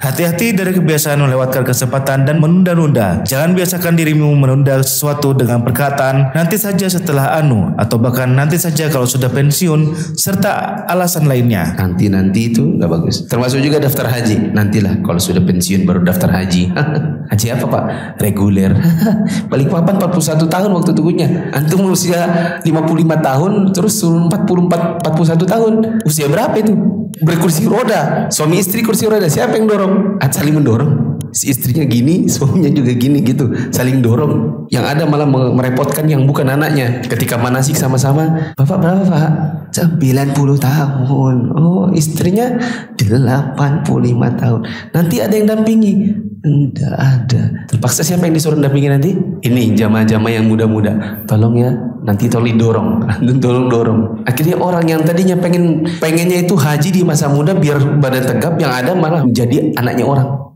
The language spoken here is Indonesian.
Hati-hati dari kebiasaan melewatkan kesempatan dan menunda-nunda. Jangan biasakan dirimu menunda sesuatu dengan perkataan nanti saja setelah atau bahkan nanti saja kalau sudah pensiun serta alasan lainnya. Nanti itu nggak bagus. Termasuk juga daftar haji. Nantilah kalau sudah pensiun baru daftar haji. Haji apa Pak? Reguler. Balikpapan 41 tahun waktu tunggunya. Antum usia 55 tahun terus 41 tahun. Usia berapa itu? Berkursi roda. Suami istri kursi roda. Siapa yang dorong? Saling mendorong. Si istrinya gini, suaminya juga gini gitu, saling dorong. Yang ada malah merepotkan yang bukan anaknya. Ketika manasik sama-sama, Bapak berapa Pak? 90 tahun. Oh, istrinya 85 tahun. Nanti ada yang dampingi? Enggak ada. Terpaksa siapa yang disuruh dampingi nanti? Ini jamaah-jamaah yang muda-muda. Tolong ya, nanti tolong dorong. Tolong dorong. Akhirnya orang yang tadinya pengennya itu haji di masa muda biar badan tegap, yang ada malah menjadi anaknya orang.